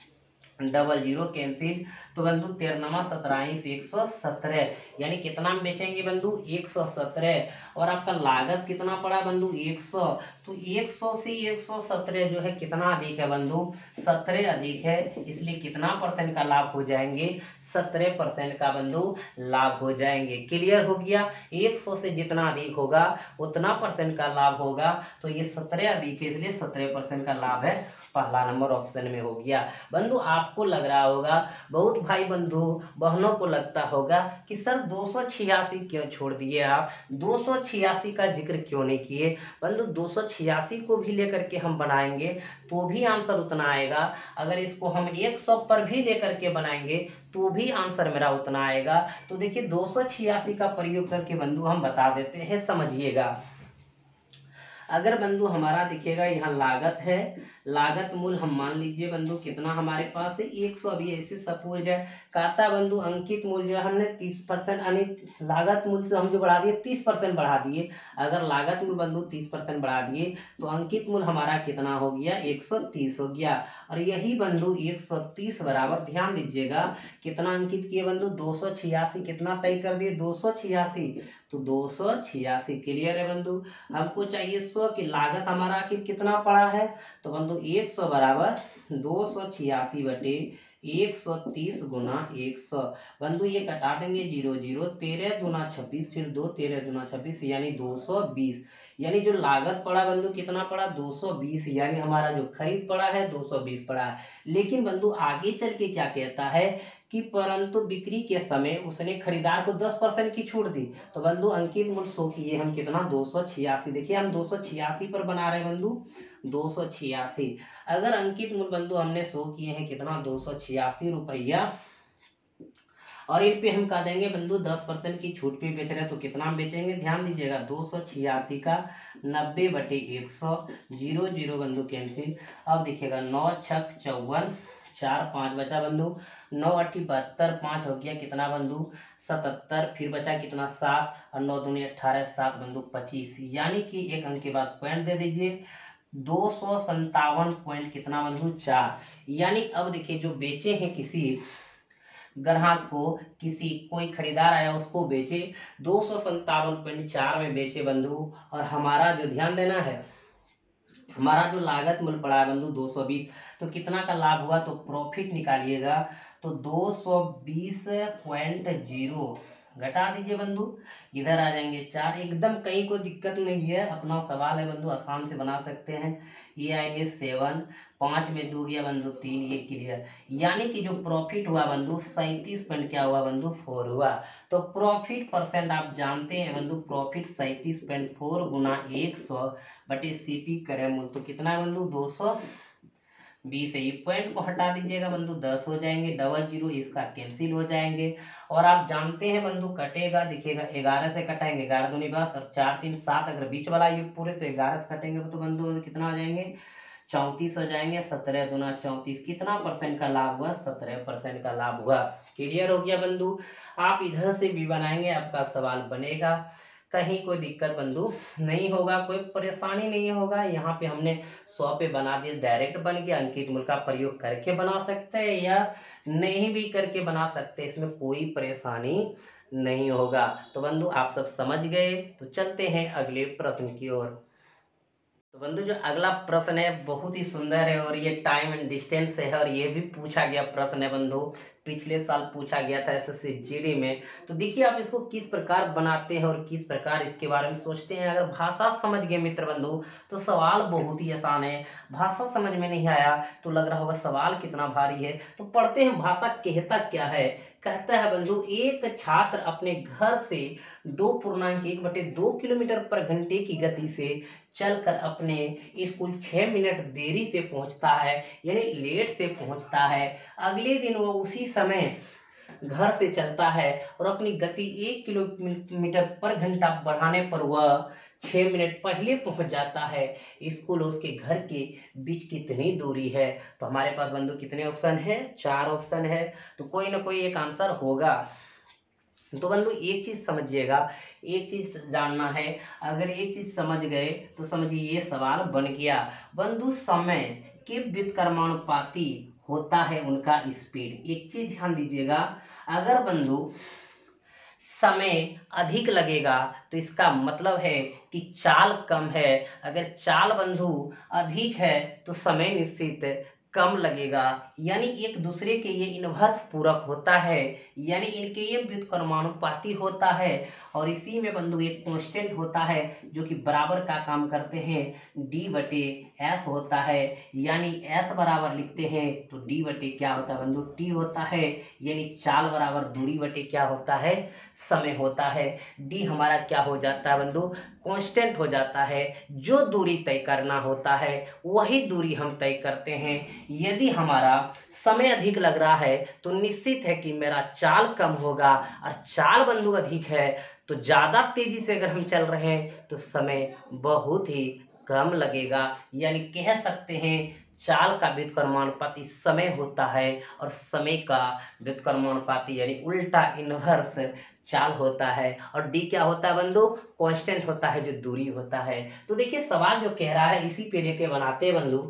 डबल जीरो कैंसिल, तो बंधु तेरहवा सत्रह से एक सौ सत्रह, यानी कितना में बेचेंगे बंधु? एक सौ सत्रह, और आपका लागत कितना पड़ा बंधु? एक सौ, तो एक सौ से एक सौ सत्रह जो है कितना अधिक है बंधु? सत्रह अधिक है, इसलिए कितना परसेंट का लाभ हो जाएंगे? सत्रह परसेंट का बंधु लाभ हो जाएंगे। क्लियर हो गया। एक सौ से जितना अधिक होगा उतना परसेंट का लाभ होगा, तो ये सत्रह अधिक है इसलिए सत्रह परसेंट का लाभ है, पहला नंबर ऑप्शन में हो गया। बंधु आपको लग रहा होगा, बहुत भाई बंधु बहनों को लगता होगा कि सर दो सौ छियासी क्यों छोड़ दिए आप, दो सौ छियासी का जिक्र क्यों नहीं किए? बंधु दो सौ छियासी को भी लेकर के हम बनाएंगे तो भी आंसर उतना आएगा, अगर इसको हम एक सौ पर भी लेकर के बनाएंगे तो भी आंसर मेरा उतना आएगा। तो देखिए दो सौ छियासी का प्रयोग करके बंधु हम बता देते हैं, समझिएगा। अगर बंधु हमारा देखिएगा यहाँ लागत है, लागत मूल्य हम मान लीजिए बंधु कितना हमारे पास है एक सौ। अभी ऐसे सपोज है कहता बंधु अंकित मूल्य जो हमने तीस परसेंट यानी लागत मूल्य से हम जो बढ़ा दिए तीस परसेंट बढ़ा दिए। अगर लागत मूल्य बंधु तीस परसेंट बढ़ा दिए तो अंकित मूल्य हमारा कितना हो गया एक सौ तीस हो गया। और यही बंधु एक सौ तीस बराबर ध्यान दीजिएगा कितना अंकित किए बंधु दो सौ छियासी कितना तय कर दिए दो सौ छियासी। तो दो सौ छियासी क्लियर है बंधु। हमको चाहिए सौ की लागत हमारा आखिर कितना पड़ा है तो बंधु एक सौ बराबर दो सौ छियासी बटे एक सौ तीस गुना एक सौ। बंधु ये कटा देंगे जीरो जीरो तेरह दूना छब्बीस फिर दो तेरह दूना छब्बीस यानी दो सौ बीस। यानी जो लागत पड़ा बंधु कितना पड़ा दो सौ बीस यानी हमारा जो खरीद पड़ा है दो सौ बीस पड़ा है। लेकिन बंधु आगे चल के क्या कहता है कि परंतु बिक्री के समय उसने खरीदार को दस परसेंट की छूट दी। तो बंधु अंकित मूल्य शो किए हम कितना दो सौ छियासी। देखिए हम दो सौ छियासी पर बना रहे हैं बंधु दो सौ छियासी। अगर अंकित मूल्य बंधु हमने शो किए हैं कितना दो सौ छियासी रुपया और इन पे हम कह देंगे बंधु दस परसेंट की छूट पे बेच रहे हैं तो कितना हम बेचेंगे ध्यान दीजिएगा दो सौ छियासी का नब्बे बटे एक सौ जीरो जीरो बंधु कैंसिल। अब देखिएगा नौ छक चौवन चार पाँच बचा बंधु नौ अट्ठी बहत्तर पाँच हो गया कितना बंधु सतहत्तर फिर बचा कितना सात और नौ दूनी अट्ठारह सात बंधु पच्चीस यानी कि एक अंक के बाद पॉइंट दे दीजिए दो सौ संतावन पॉइंट कितना बंधु चार। यानी अब देखिए जो बेचे हैं किसी ग्राहक को किसी कोई खरीदार आया उसको बेचे दो सौ संतावन पॉइंट चार में बेचे बंधु। और हमारा जो ध्यान देना है हमारा जो लागत मूल्य पड़ा है बंधु दो सौ बीस तो कितना का लाभ हुआ तो प्रॉफिट निकालिएगा तो दो सौ बीस पॉइंट जीरो घटा दीजिए बंधु इधर आ जाएंगे चार। एकदम कहीं कोई दिक्कत नहीं है अपना सवाल है बंधु आसान से बना सकते हैं। ये आएंगे सेवन पाँच में दो गया बंधु तीन ये क्लियर। यानी कि जो प्रॉफिट हुआ बंधु सैंतीस पॉइंट क्या हुआ बंधु फोर हुआ। तो प्रॉफिट परसेंट आप जानते हैं बंधु प्रॉफिट सैंतीस पॉइंट फोर गुना एक सौ बटे सीपी करें मूल्य तो कितना है बंधु दो सौ बीस है। ये पॉइंट को हटा दीजिएगा बंधु दस हो जाएंगे डबल जीरो इसका कैंसिल हो जाएंगे। और आप जानते हैं बंधु कटेगा देखिएगा ग्यारह से कटाएंगे ग्यारह दूनी बस और चार तीन सात अगर बीच वाला युग पूरे तो ग्यारह से कटेंगे तो बंधु कितना हो जाएंगे चौंतीस हो जाएंगे। सत्रह दूना चौंतीस कितना परसेंट का लाभ हुआ सत्रह परसेंट का लाभ हुआ। क्लियर हो गया बंधु। आप इधर से भी बनाएंगे आपका सवाल बनेगा कहीं कोई दिक्कत बंधु नहीं होगा कोई परेशानी नहीं होगा। यहाँ पे हमने सौ पे बना दिया डायरेक्ट बन गया। अंकित मूल्य का प्रयोग करके बना सकते हैं या नहीं भी करके बना सकते हैं इसमें कोई परेशानी नहीं होगा। तो बंधु आप सब समझ गए तो चलते हैं अगले प्रश्न की ओर। तो बंधु जो अगला प्रश्न है बहुत ही सुंदर है और ये टाइम एंड डिस्टेंस है और ये भी पूछा गया प्रश्न है बंधु पिछले साल पूछा गया था एसएससी जीडी में। तो देखिए आप इसको किस प्रकार बनाते हैं और किस प्रकार इसके बारे में सोचते हैं। अगर भाषा समझ गए मित्र बंधु तो सवाल बहुत ही आसान है। भाषा समझ में नहीं आया तो लग रहा होगा सवाल कितना भारी है। तो पढ़ते हैं भाषा कहता क्या है। कहता है बंधु एक छात्र अपने घर से दो पूर्णांक एक बटे दो किलोमीटर पर घंटे की गति से चलकर अपने स्कूल छः मिनट देरी से पहुंचता है यानी लेट से पहुंचता है। अगले दिन वो उसी समय घर से चलता है और अपनी गति एक किलोमीटर पर घंटा बढ़ाने पर वह छः मिनट पहले पहुंच जाता है। स्कूल उसके घर के बीच कितनी दूरी है। तो हमारे पास बंधु कितने ऑप्शन है चार ऑप्शन है तो कोई ना कोई एक आंसर होगा। तो बंधु एक चीज समझिएगा एक चीज जानना है। अगर एक चीज समझ गए तो समझिए ये सवाल बन गया। बंधु समय के व्युत्क्रमानुपाती होता है उनका स्पीड। एक चीज ध्यान दीजिएगा अगर बंधु समय अधिक लगेगा तो इसका मतलब है कि चाल कम है। अगर चाल बंधु अधिक है तो समय निश्चित कम लगेगा। यानी एक दूसरे के ये इनवर्स पूरक होता है यानी इनके ये व्युत्क्रमानुपाती होता है। और इसी में बंधु एक कांस्टेंट होता है जो कि बराबर का काम करते हैं डी बटे एस होता है। यानी एस बराबर लिखते हैं तो डी बटे क्या होता है बंधु टी होता है। यानी चाल बराबर दूरी बटे क्या होता है समय होता है। डी हमारा क्या हो जाता है बंधु कांस्टेंट हो जाता है। जो दूरी तय करना होता है वही दूरी हम तय करते हैं। यदि हमारा समय अधिक लग रहा है तो निश्चित है कि मेरा चाल कम होगा और चाल बंधु अधिक है तो ज़्यादा तेजी से अगर हम चल रहे हैं तो समय बहुत ही कम लगेगा। यानी कह सकते हैं चाल का व्युत्क्रमानुपाती समय होता है और समय का व्युत्क्रमानुपाती यानी उल्टा इनवर्स चाल होता है। और डी क्या होता है बंधु? कांस्टेंट होता है, जो दूरी होता है। तो देखिए सवाल जो कह रहा है इसी पे लेके बनाते हैं बंधु।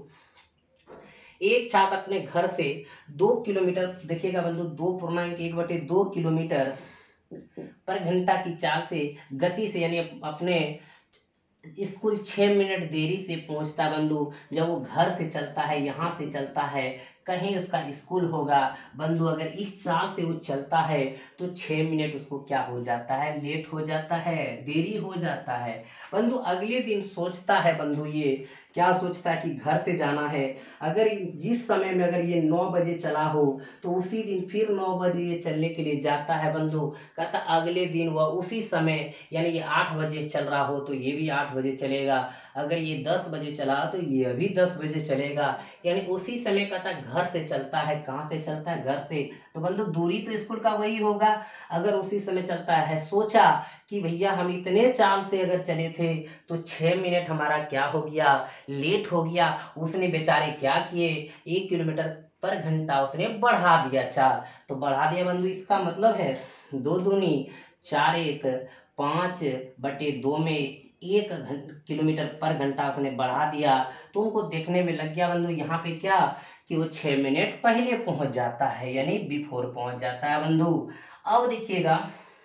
एक छात्र अपने घर से दो किलोमीटर, देखिएगा बंधु, दो पूर्णांक एक बटे दो किलोमीटर पर घंटा की चाल से गति से यानी अपने स्कूल छः मिनट देरी से पहुंचता बंधु। जब वो घर से चलता है, यहाँ से चलता है, कहीं उसका स्कूल होगा बंधु, अगर इस चाल से वो चलता है तो छः मिनट उसको क्या हो जाता है? लेट हो जाता है, देरी हो जाता है बंधु। अगले दिन सोचता है बंधु, ये क्या सोचता है कि घर से जाना है। अगर जिस समय में अगर ये नौ बजे चला हो तो उसी दिन फिर नौ बजे ये चलने के लिए जाता है बंधु। कहता अगले दिन वह उसी समय यानी ये आठ बजे चल रहा हो तो ये भी आठ बजे चलेगा, अगर ये दस बजे चला तो ये भी दस बजे चलेगा, यानी उसी समय कहता घर से चलता है। कहाँ से चलता है? घर से। तो बंधु दूरी तो स्कूल का वही होगा, अगर उसी समय चलता है। सोचा कि भैया हम इतने चाल से अगर चले थे तो छः मिनट हमारा क्या हो गया? लेट हो गया। उसने बेचारे क्या किए? एक किलोमीटर पर घंटा उसने बढ़ा दिया चाल। तो बढ़ा दिया बंधु, इसका मतलब है दो दूनी चार एक पाँच बटे दो में एक किलोमीटर पर घंटा उसने बढ़ा दिया। तो उनको देखने में लग गया बंधु यहाँ पे क्या कि वो छः मिनट पहले पहुंच जाता है, यानी बिफोर पहुंच जाता है बंधु। अब देखिएगा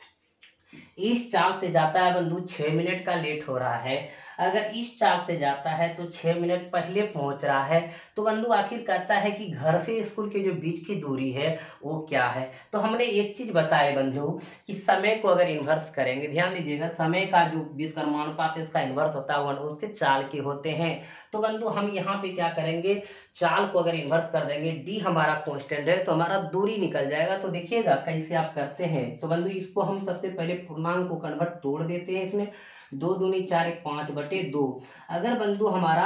इस चाल से जाता है बंधु, छः मिनट का लेट हो रहा है। अगर इस चाल से जाता है तो छः मिनट पहले पहुंच रहा है। तो बंधु आखिर कहता है कि घर से स्कूल के जो बीच की दूरी है वो क्या है। तो हमने एक चीज बताई बंधु कि समय को अगर इन्वर्स करेंगे, ध्यान दीजिएगा, समय का जो व्युत्क्रमानुपात है इसका इन्वर्स होता है, उसके चाल के होते हैं। तो बंधु हम यहाँ पे क्या करेंगे, चाल को अगर इन्वर्स कर देंगे, डी हमारा कांस्टेंट है तो हमारा दूरी निकल जाएगा। तो देखिएगा कैसे आप करते हैं। तो बंधु इसको हम सबसे पहले पूर्णांक को कन्वर्ट तोड़ देते हैं। इसमें दो दूनी चार एक पाँच बटे दो। अगर बंधु हमारा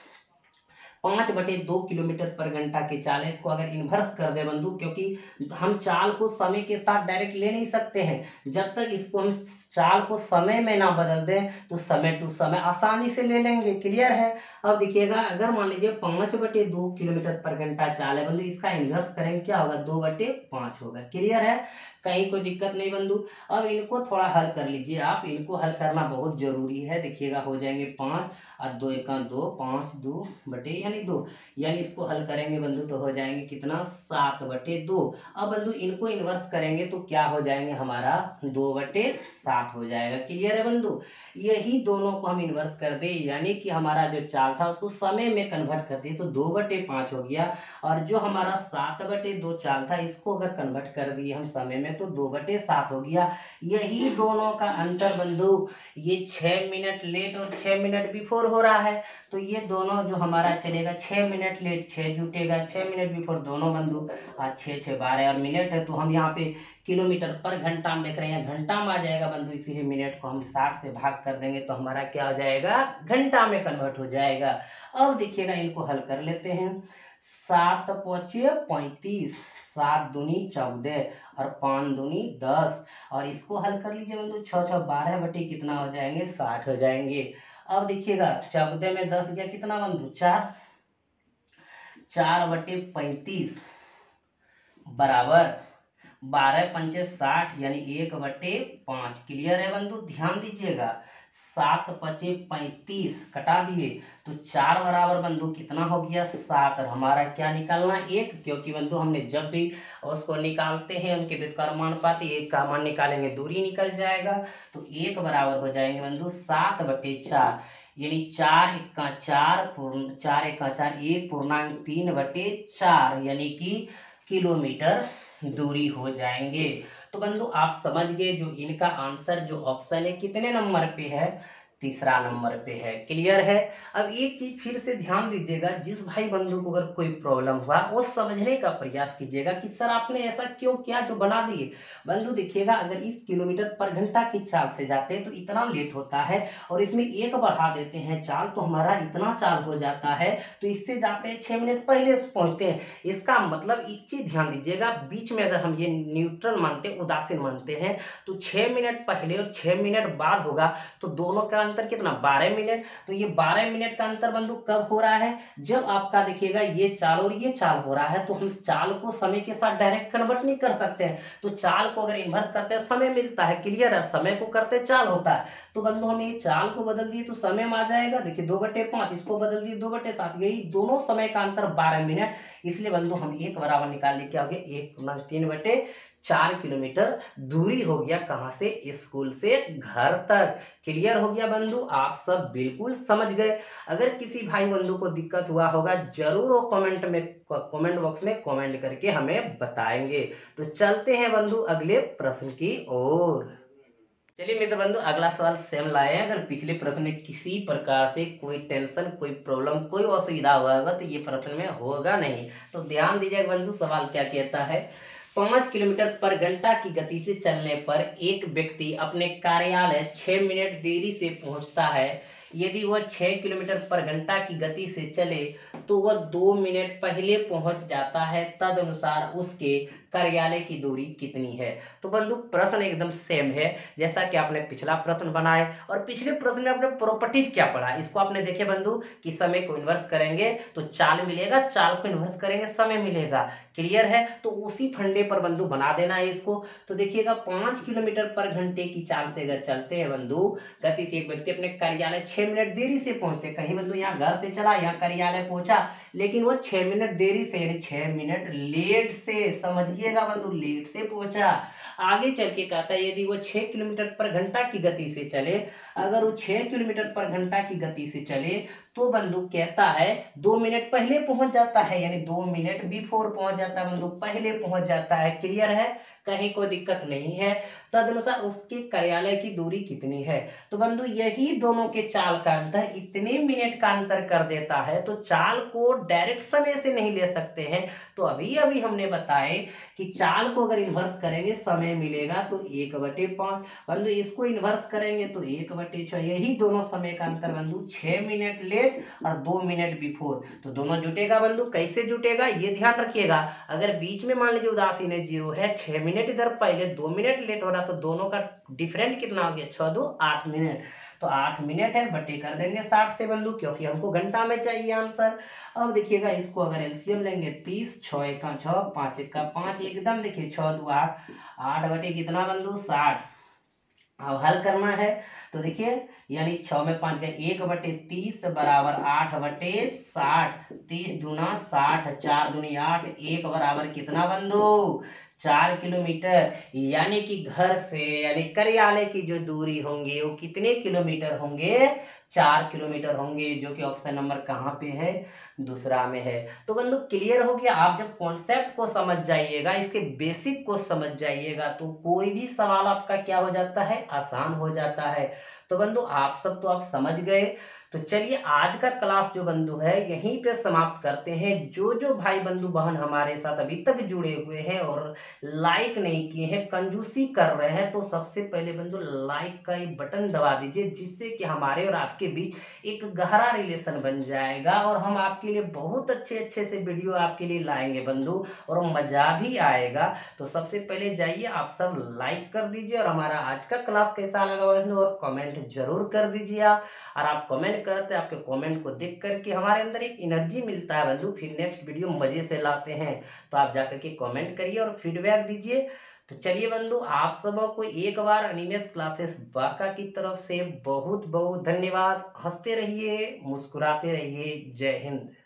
पाँच बटे दो किलोमीटर पर घंटा की चाल है, इसको अगर इन्वर्स कर दे बंधु, क्योंकि हम चाल को समय के साथ डायरेक्ट ले नहीं सकते हैं। जब तक इसको हम चाल को समय में ना बदल दें तो समय टू समय आसानी से ले लेंगे। क्लियर है? अब देखिएगा अगर मान लीजिए पाँच बटे दो किलोमीटर पर घंटा चाल है बंधु, इसका इन्वर्स करेंगे क्या होगा? दो बटे पाँच होगा। क्लियर है? कहीं कोई दिक्कत नहीं बंधु। अब इनको थोड़ा हल कर लीजिए आप, इनको हल करना बहुत जरूरी है। देखिएगा हो जाएंगे पाँच और दो एक दो, पाँच दो बटे यानी दो, यानी इसको हल करेंगे बंधु तो हो जाएंगे कितना? सात बटे दो। अब बंधु इनको इन्वर्स करेंगे तो क्या हो जाएंगे? हमारा दो बटे सात हो जाएगा। क्लियर है बंधु? यही दोनों को हम इन्वर्स कर दे यानी कि हमारा जो चाल था उसको समय में कन्वर्ट कर दिए तो दो बटे पाँच हो गया, और जो हमारा सात बटे दो चाल था इसको अगर कन्वर्ट कर दिए हम समय में तो दो बटे सात हो गया। यही दोनों का अंतर बंधु, ये छः मिनट लेट और छः मिनट बिफोर हो रहा है। तो ये दोनों जो हमारा चलेगा, छः मिनट लेट छः जुटेगा, छः मिनट बिफोर दोनों बंधु, आज छः छः बारह और मिनट है तो हम यहाँ पे किलोमीटर पर घंटा में देख रहे हैं, घंटा में आ जाएगा बंधु, इसीलिए मिनट को हम साठ से भाग कर देंगे तो हमारा क्या हो जाएगा? घंटा में कन्वर्ट हो जाएगा। अब देखिएगा इनको हल कर लेते हैं। सात पौचे पैंतीस, सात दूनी चौदह और पाँच दूनी दस, और इसको हल कर लीजिए बंधु, छः छः बारह बटे कितना हो जाएंगे? साठ हो जाएंगे। अब देखिएगा चौदह में दस गया कितना बंधु? चार, चार बटे पैंतीस बराबर बारह पंचे साठ यानी एक बटे पाँच। क्लियर है बंधु? ध्यान दीजिएगा, सात पचे पैंतीस कटा दिए तो चार बराबर बंधु कितना हो गया? सात। और हमारा क्या निकालना? एक, क्योंकि बंधु हमने जब भी उसको निकालते हैं उनके व्युत्क्रमानुपात एक का मान निकालेंगे, दूरी निकल जाएगा तो एक बराबर हो जाएंगे बंधु सात बटे चार, यानी चार इक्का चार पूर्ण चार इक्का चार एक पूर्णांक तीन बटे चार यानी कि किलोमीटर दूरी हो जाएंगे। तो बंधु आप समझ गए जो इनका आंसर जो ऑप्शन है कितने नंबर पे है? तीसरा नंबर पे है। क्लियर है? अब एक चीज फिर से ध्यान दीजिएगा, जिस भाई बंधु को अगर कोई प्रॉब्लम हुआ वो समझने का प्रयास कीजिएगा कि सर आपने ऐसा क्यों किया जो बना दिए। बंधु देखिएगा अगर इस किलोमीटर पर घंटा की चाल से जाते हैं तो इतना लेट होता है, और इसमें एक बढ़ा देते हैं चाल तो हमारा इतना चाल हो जाता है, तो इससे जाते हैं छः मिनट पहले पहुंचते हैं। इसका मतलब एक चीज ध्यान दीजिएगा, बीच में अगर हम ये न्यूट्रल मानते हैं, उदासीन मानते हैं, तो छः मिनट पहले और छः मिनट बाद होगा तो दोनों का अंतर कितना बारह मिनट। तो ये बारह मिनट का अंतर बंधु कब हो रहा है, जब आपका देखिएगा ये चाल और ये चाल हो रहा है। तो हम चाल को समय के साथ डायरेक्ट कन्वर्ट नहीं कर सकते हैं, तो चाल को अगर इन्वर्स करते हैं समय मिलता है, क्लियर है। समय को करते चाल होता है, तो बंधु हम ये चाल को बदल दिए तो समय में आ जाएगा। देखिए दो बटे पांच, इसको बदल दिए दो बटे सात, यही दोनों समय का अंतर बारह मिनट। इसलिए बंधु हम एक बराबर निकाल लेके आओगे एक तीन बटे चार किलोमीटर दूरी हो गया कहां से, स्कूल से घर तक। क्लियर हो गया बंधु, आप सब बिल्कुल समझ गए। अगर किसी भाई बंधु को दिक्कत हुआ होगा जरूर वो कमेंट में कमेंट बॉक्स में कमेंट करके हमें बताएंगे। तो चलते हैं बंधु अगले प्रश्न की ओर। चलिए मित्र बंधु अगला सवाल सेम लाए हैं। अगर पिछले प्रश्न में किसी प्रकार से कोई टेंशन, कोई प्रॉब्लम, कोई असुविधा हुआ होगा तो ये प्रश्न में होगा नहीं। तो ध्यान दीजिएगा बंधु, सवाल क्या कहता है। पाँच किलोमीटर पर घंटा की गति से चलने पर एक व्यक्ति अपने कार्यालय छह मिनट देरी से पहुंचता है। यदि वह छह किलोमीटर पर घंटा की गति से चले तो वह दो मिनट पहले पहुंच जाता है। तदनुसार उसके कार्यालय की दूरी कितनी है। तो बंधु प्रश्न एकदम सेम है जैसा कि आपने पिछला प्रश्न बनाए, और पिछले प्रश्न में आपने प्रॉपर्टीज क्या पढ़ा, इसको आपने देखे बंधु कि समय को इन्वर्स करेंगे तो चाल मिलेगा, चाल को इन्वर्स करेंगे समय मिलेगा। क्लियर है, तो उसी फंडे पर बंधु बना देना है इसको। तो देखिएगा पांच किलोमीटर पर घंटे की चाल से अगर चलते हैं बंधु गति से एक व्यक्ति अपने कार्यालय छह मिनट देरी से पहुंचते, कहीं बंधु यहाँ घर से चला यहाँ कार्यालय पहुंचा, लेकिन वो छह मिनट देरी से यानी छह मिनट लेट से, समझिएगा बंधु लेट से पहुंचा। आगे चल के कहता है यदि वो छह किलोमीटर पर घंटा की गति से चले, अगर वो छह किलोमीटर पर घंटा की गति से चले तो बंधु कहता है दो मिनट पहले पहुंच जाता है, यानी दो मिनट बिफोर पहुंच जाता है बंधु, पहले पहुंच जाता है। क्लियर है, कहीं कोई दिक्कत नहीं है। तदनुसार उसके कार्यालय की दूरी कितनी है। तो बंधु यही दोनों के चाल का अंतर इतने मिनट का अंतर कर देता है। तो चाल को डायरेक्ट समय से नहीं ले सकते हैं। तो अभी अभी हमने बताए कि चाल को अगर इन्वर्स करेंगे समय मिलेगा तो एक बटे पांच, बंधु इसको इन्वर्स करेंगे तो एक बटे छह, यही दोनों समय का अंतर बंधु छह मिनट लेट और दो मिनट बिफोर। तो दोनों जुटेगा बंधु, कैसे जुटेगा ये ध्यान रखिएगा। अगर बीच में मान लीजिए उदासीन है जीरो है, छह मिनट इधर पहले दो मिनट लेट हो रहा, तो दोनों का डिफरेंट कितना हो गया, छह दो आठ मिनट। तो आठ मिनट है बटे कर देंगे साठ से बंधु, क्योंकि हमको घंटा में चाहिए आंसर। अब देखिएगा इसको अगर एलसीएम लेंगे तीस, छः एक का छः, पाँच एक का पाँच, एकदम देखिए छः दो आठ, आठ बटे कितना बंधु साठ। अब हल करना है तो देखिए यानी छः में पाँच का एक बटे तीस बराबर आठ बटे साठ, तीस दूना साठ, चार दूनी आठ, एक बराबर कितना बंधु चार किलोमीटर। यानी कि घर से यानी कार्यालय की जो दूरी होंगे वो कितने किलोमीटर होंगे, चार किलोमीटर होंगे, जो कि ऑप्शन नंबर कहाँ पे है, दूसरा में है। तो बंधु क्लियर हो गया। आप जब कॉन्सेप्ट को समझ जाइएगा, इसके बेसिक को समझ जाइएगा, तो कोई भी सवाल आपका क्या हो जाता है, आसान हो जाता है। तो बंधु आप सब तो आप समझ गए। तो चलिए आज का क्लास जो बंधु है यहीं पे समाप्त करते हैं। जो जो भाई बंधु बहन हमारे साथ अभी तक जुड़े हुए हैं और लाइक नहीं किए हैं, कंजूसी कर रहे हैं, तो सबसे पहले बंधु लाइक का एक बटन दबा दीजिए, जिससे कि हमारे और आपके बीच एक गहरा रिलेशन बन जाएगा और हम आपके लिए बहुत अच्छे अच्छे से वीडियो आपके लिए लाएंगे बंधु, और मजा भी आएगा। तो सबसे पहले जाइए आप सब लाइक कर दीजिए और हमारा आज का क्लास कैसा लगा बंधु और कमेंट जरूर कर दीजिए आप। और आप कमेंट करते हैं, आपके कमेंट को देख करके हमारे अंदर एक एनर्जी मिलता है बंधु, फिर नेक्स्ट वीडियो मजे से लाते हैं। तो आप जाकर के कमेंट करिए और फीडबैक दीजिए। तो चलिए बंधु आप सबों को एक बार एनिमेस क्लासेस बांका की तरफ से बहुत बहुत धन्यवाद। हंसते रहिए, मुस्कुराते रहिए। जय हिंद।